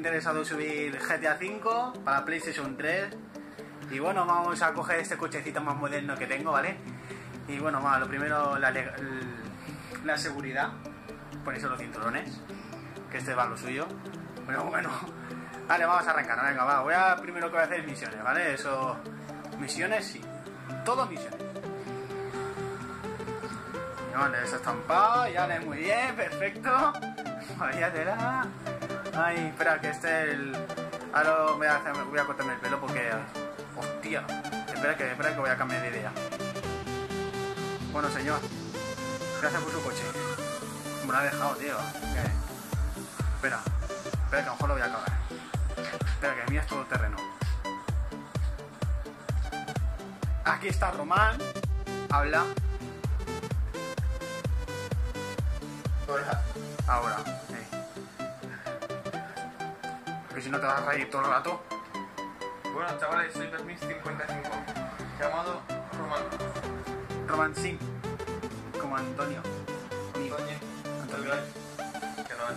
interesado en subir GTA V para PlayStation 3. Y bueno, vamos a coger este cochecito más moderno que tengo, ¿vale? Y bueno, va, lo primero, la seguridad. Ponerse los cinturones, que este va lo suyo. Pero bueno, vale, vamos a arrancar, venga, va. Primero que voy a hacer misiones, ¿vale? Eso, misiones, sí. Todo misiones. Vale, eso estampado, ya le muy bien, perfecto. Vaya tela. Ay, espera, que ahora voy a cortarme el pelo porque... Hostia, espera que voy a cambiar de idea. Bueno, señor, gracias por su coche. Me lo ha dejado, tío. Espera, que a lo mejor lo voy a acabar. Espera, que el mío es todo terreno. Aquí está Román. Habla. Hola. Ahora, porque si no te vas a reír todo el rato. Bueno, chavales, soy Permis55, llamado Román. Román, sí. Como Antonio. Antonio. Que no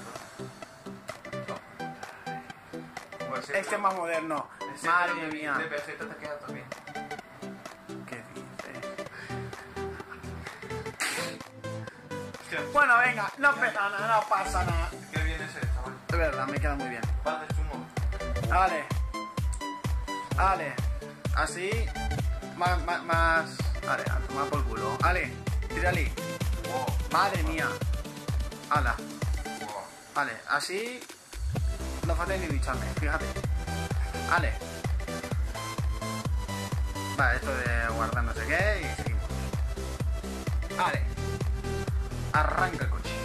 es pues Este es más moderno. Madre mía. De PC te queda también. ¿Qué dices? Bueno, venga, no pasa nada, no pasa nada. Qué bien es chaval. De verdad, me queda muy bien. Paz de chumo. Vale. Así. Más. Vale, a tomar por culo. Vale, tírale. Wow. Madre mía. Ala. Wow. Vale, así. No falta ni ducharme, fíjate. Vale. Vale, esto de guardar no sé qué y seguimos. Vale. Arranca el coche.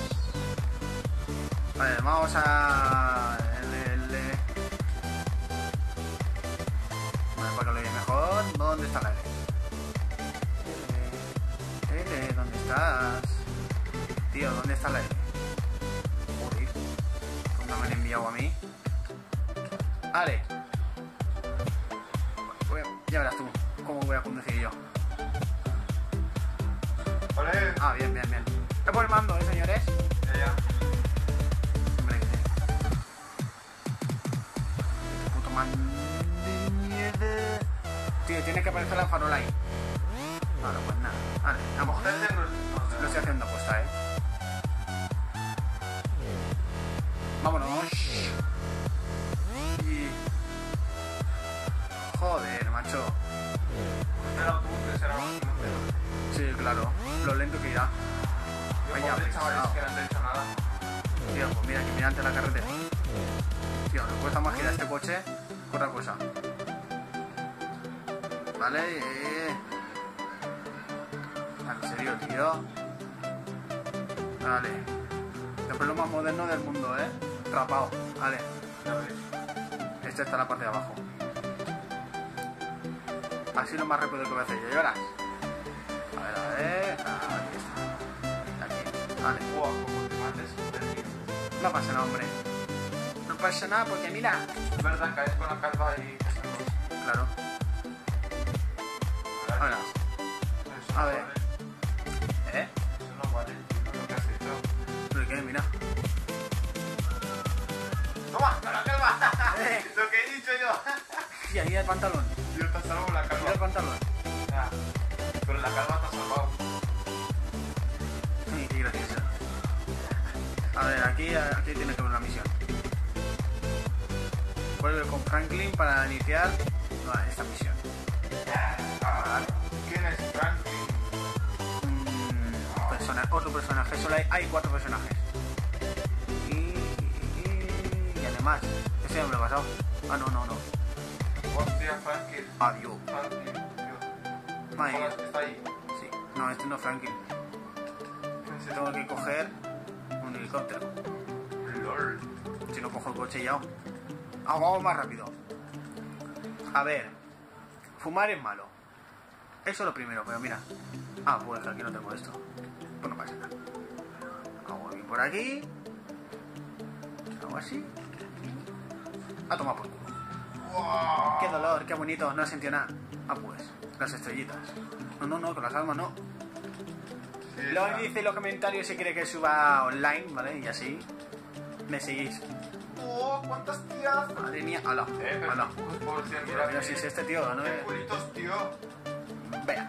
Vale, vamos a... Vale, para que lo vea mejor. ¿Dónde está la L? ¿Dónde estás? Tío, ¿dónde está la L? Joder. ¿Cómo me han enviado a mí? Vale. Ya verás tú cómo voy a conducir yo. Vale. Ah, bien. Es por el mando, señores. Ya. Hombre, que puto mando de mierda. Tío, tiene que aparecer la farola ahí. Vale, pues nada. Vale, vamos. Lo estoy haciendo apuesta, Vámonos. Y... Joder, macho. El autobús que será un Sí, claro. Lo lento que irá. Vaya, chavales, pesado. que no te he dicho nada. Tío, pues mira, que mira ante la carretera. Tío, me cuesta más girar este coche que otra cosa. Vale, en serio, tío. Vale. Siempre lo más moderno del mundo, Rapado. Vale. Ya ves. Esta está la parte de abajo. Así lo más rápido que voy a hacer yo. ¿Y verás? A ver. Aquí está. Aquí. Vale. Wow, como te mates, perdido. No pasa nada, hombre. No pasa nada porque mira. Es verdad, caes con la calva y... Claro. Ahora. Eso A no ver. vale. ¿Eh? Eso no vale, lo que has hecho. ¿Pero qué? Mira. ¡Toma! ¡Con la calva! Eh. Lo que he dicho yo. Y ahí el pantalón. Yo te salvo la calva. Mira el pantalón. Ya. Pero la calva te ha salvado. Sí, qué gracioso. A ver, aquí tiene que haber una misión. Vuelve con Franklin para iniciar esta misión. ¿Quién es Franklin? Otro personaje. Solo hay 4 personajes. Y además, ese ya me lo he pasado. Ah, no. Hostia, Franklin. Adiós. Franklin. Dios. Ahí. Hola, está ahí. Sí. No, este no es Franklin. Tengo que coger un helicóptero. LOL. Si no cojo el coche ya. Vamos más rápido. A ver. Fumar es malo. Eso es lo primero, pero mira. Ah, pues aquí no tengo esto. Pues no pasa nada. Hago aquí por aquí. Hago así. A tomar por culo. Wow. Qué dolor, qué bonito. No he sentido nada. Ah, pues. Las estrellitas. No, con las almas no. Sí, Luego dice en los comentarios si quiere que suba online, ¿vale? Y así me seguís. Oh, ¿cuántas tías? Madre mía, ala, Pero ala. por si mira, Mira si es este tío, ¿no? qué culitos, tío. Vea.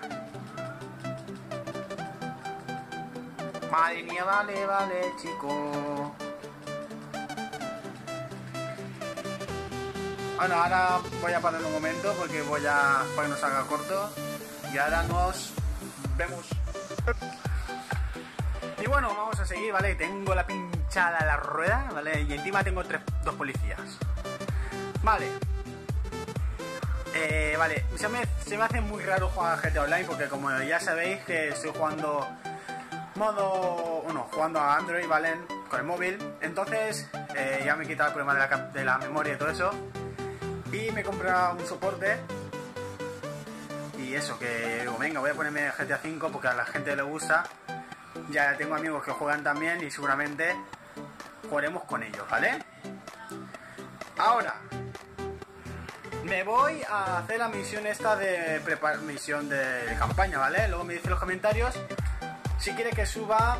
Madre mía, vale, vale, chico. Bueno, ahora voy a parar un momento porque para que nos haga corto. Y ahora nos vemos. Y bueno, vamos a seguir, ¿vale? Tengo la pinchada a la rueda, ¿vale? Y encima tengo dos policías. Vale. Vale, se me hace muy raro jugar a GTA Online porque como ya sabéis que estoy jugando jugando a Android, ¿vale? Con el móvil. Entonces ya me he quitado el problema de la memoria y todo eso. Y me he comprado un soporte. Y eso, que digo, venga, voy a ponerme GTA V porque a la gente le gusta. Ya tengo amigos que juegan también y seguramente jugaremos con ellos, ¿vale? Ahora me voy a hacer la misión esta de misión de campaña, ¿vale? Luego me dice en los comentarios si quiere que suba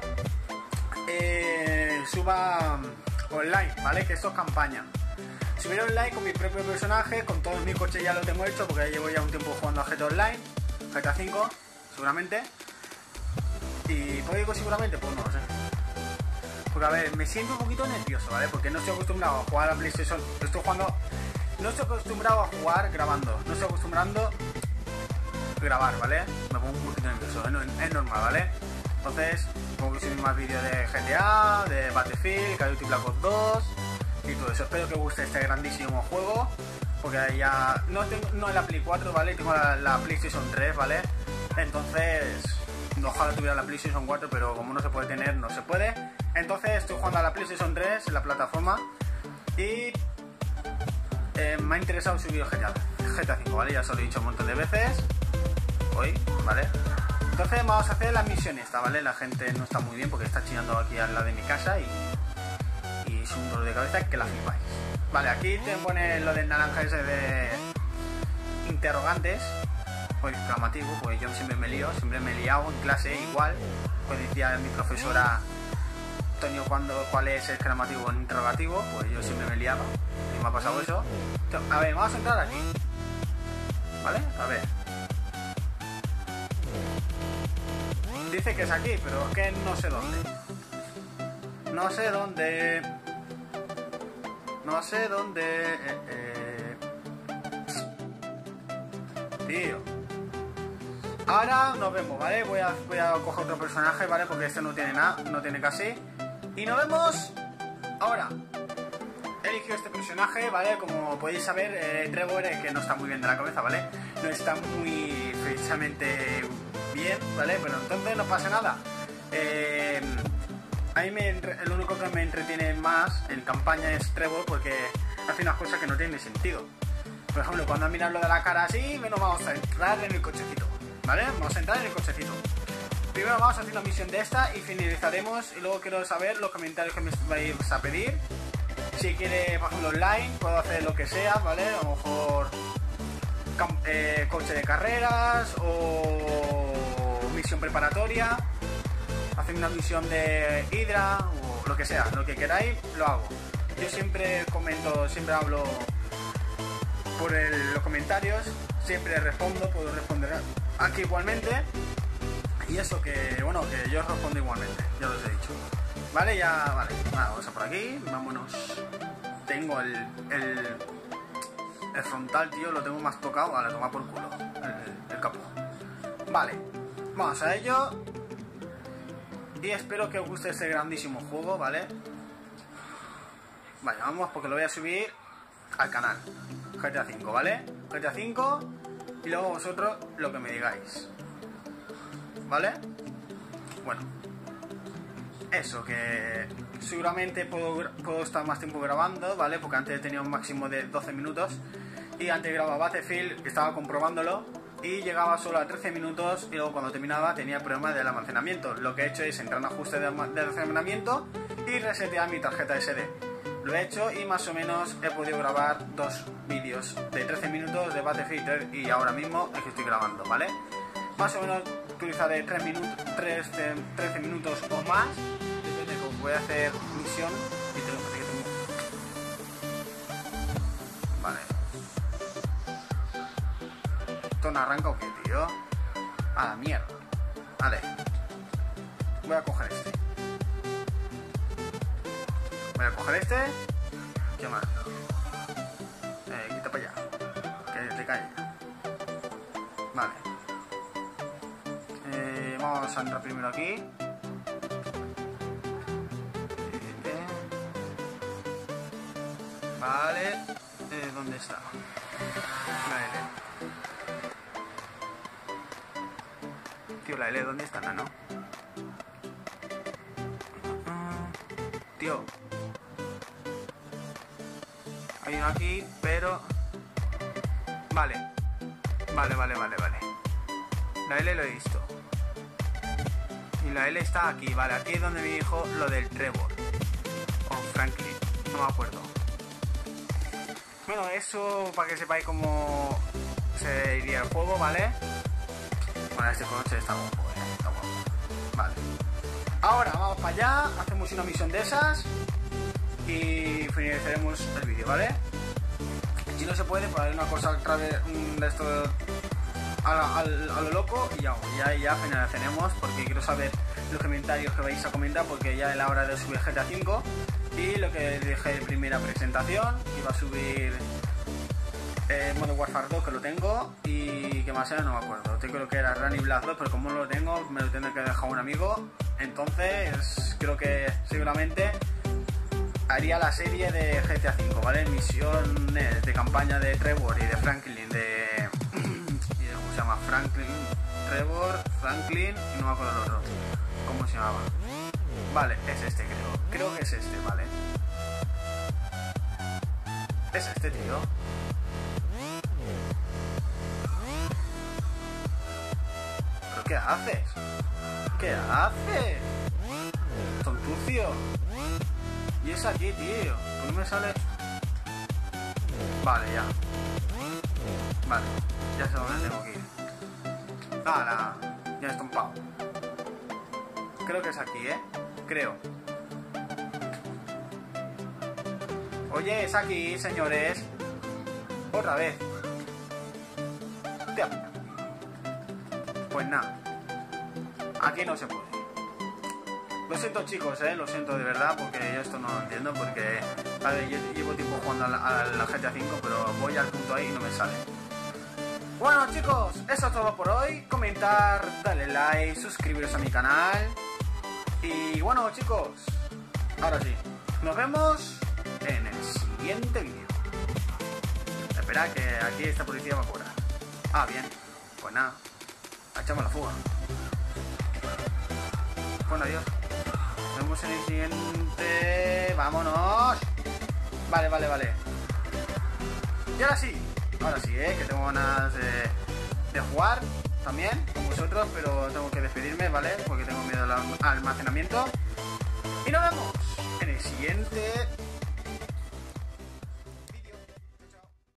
online, ¿vale? Que esto es campaña. Subir online con mi propio personaje, con todos mis coches ya lo tengo hecho porque ya llevo ya un tiempo jugando a GTA Online, GTA 5, seguramente. Y ¿puedo ir seguramente? Pues no lo sé. Porque a ver, me siento un poquito nervioso, ¿vale? Porque no estoy acostumbrado a jugar a PlayStation. No estoy acostumbrado a jugar grabando. No estoy acostumbrando a grabar, ¿vale? Me pongo un poquito nervioso, es normal, ¿vale? Entonces, pongo que subir más vídeos de GTA, de Battlefield, Call of Duty Black Ops 2 y todo eso. Espero que os guste este grandísimo juego. Porque ya no en la Play 4, ¿vale? Tengo la PlayStation 3, ¿vale? Entonces, ojalá tuviera la PlayStation 4, pero como no se puede tener, no se puede. Entonces estoy jugando a la PlayStation 3 en la plataforma y me ha interesado subir GTA 5, ¿vale? Ya os lo he dicho un montón de veces hoy, ¿vale? Entonces vamos a hacer la misión esta, ¿vale? La gente no está muy bien porque está chillando aquí al lado de mi casa y es un dolor de cabeza que la flipáis. Vale, aquí te pone lo del naranja ese de interrogantes, pues exclamativo, pues yo siempre me lío, siempre me he liado en clase igual, pues decía mi profesora Antonio cuál es el exclamativo en interrogativo, pues yo siempre me liaba y me ha pasado eso. Entonces, a ver, vamos a entrar aquí, ¿vale? A ver. Dice que es aquí, pero es que no sé dónde. No sé dónde. No sé dónde. Tío. Ahora nos vemos, ¿vale? Voy a coger otro personaje, ¿vale? Porque este no tiene nada, no tiene casi. Y nos vemos ahora. He elegido este personaje, ¿vale? Como podéis saber, Trevor es que no está muy bien de la cabeza, ¿vale? No está muy precisamente bien, ¿vale? Pero entonces no pasa nada. A mí el único que me entretiene más en campaña es Trevor porque hace unas cosas que no tienen sentido. Por ejemplo, cuando miras lo de la cara así, bueno, vamos a entrar en el cochecito, ¿vale? Vamos a entrar en el cochecito. Primero vamos a hacer una misión de esta y finalizaremos. Y luego quiero saber los comentarios que me vais a pedir. Si quiere, por ejemplo, online, puedo hacer lo que sea, ¿vale? A lo mejor coche de carreras o misión preparatoria. Hacer una misión de Hydra o lo que sea, lo que queráis, lo hago. Yo siempre comento, siempre hablo por los comentarios, siempre respondo, puedo responder aquí igualmente. Y eso que, bueno, que yo respondo igualmente, ya os he dicho. Vale, ya, vale, vamos a por aquí, vámonos. Tengo el frontal, tío, lo tengo más tocado, vale, toma por culo, el capó. Vale, vamos a ello. Y espero que os guste este grandísimo juego, ¿vale? Vale, vamos porque lo voy a subir al canal GTA 5, ¿vale? GTA 5 y luego vosotros lo que me digáis, ¿vale? Bueno, eso, que seguramente puedo estar más tiempo grabando, ¿vale? Porque antes tenía un máximo de 12 minutos y antes grababa Battlefield, que estaba comprobándolo y llegaba solo a 13 minutos y luego cuando terminaba tenía problemas del almacenamiento. Lo que he hecho es entrar en ajuste de almacenamiento y resetear mi tarjeta SD. Lo he hecho y más o menos he podido grabar 2 vídeos de 13 minutos de Battlefield 3 y ahora mismo es que estoy grabando, ¿vale? Más o menos utilizaré 13 minutos o más, depende de cómo voy a hacer misión y tengo ¿Esto no arranca o qué, tío? A la mierda. Vale. Voy a coger este. Voy a coger este. ¿Qué más? Quita para allá. Que te caiga. Vale. Vamos a entrar primero aquí. Vale. ¿Dónde está? La L. Tío, la L, ¿dónde está, nano? Tío. Hay uno aquí, pero... Vale. Vale. La L lo he visto. Y la L está aquí, vale. Aquí es donde me dijo lo del Trevor. O Franklin, no me acuerdo. Bueno, eso para que sepáis cómo se iría el juego, ¿vale? Bueno, este coche está guapo, está guapo. Vale. Ahora vamos para allá, hacemos una misión de esas y finalizaremos el vídeo, ¿vale? Si no se puede, pues hay una cosa otra vez de esto a lo loco y ya finalizaremos, porque quiero saber los comentarios que vais a comentar, porque ya es la hora de subir GTA V. Y lo que dije en primera presentación, que iba a subir Modern Warfare 2, que lo tengo, y que más era, no me acuerdo. Creo que era Running Blast 2, pero como no lo tengo, me lo tendré que dejar un amigo. Entonces, creo que seguramente haría la serie de GTA V, ¿vale? Misiones de campaña de Trevor y de Franklin, ¿cómo se llama? Trevor, Franklin, y no me acuerdo el otro. ¿Cómo se llamaba? Vale, es este, creo que es este, vale. Es este, tío. ¿Pero qué haces? ¿Qué haces? Tontucio. Y es aquí, tío. ¿Por qué me sale? Vale, ya. Vale, ya sé dónde tengo que ir. ¡Hala! Ya he estompado. Creo que es aquí, creo. Oye, es aquí, señores. Otra vez. Tía. Pues nada. Aquí no se puede. Lo siento, chicos, lo siento de verdad, porque yo esto no lo entiendo, porque vale, yo llevo tiempo jugando a la GTA V, pero voy al punto ahí y no me sale. Bueno, chicos, eso es todo por hoy. Comentar, darle like, suscribiros a mi canal. Y bueno, chicos, ahora sí, nos vemos en el siguiente vídeo. Espera, que aquí esta policía va a cobrar. Ah, bien, pues nada, echamos la fuga. Bueno, adiós. Nos vemos en el siguiente. ¡Vámonos! Vale. Y ahora sí, que tengo ganas de jugar también con vosotros, pero tengo que despedirme, ¿vale? Porque tengo miedo al almacenamiento. Y nos vemos en el siguiente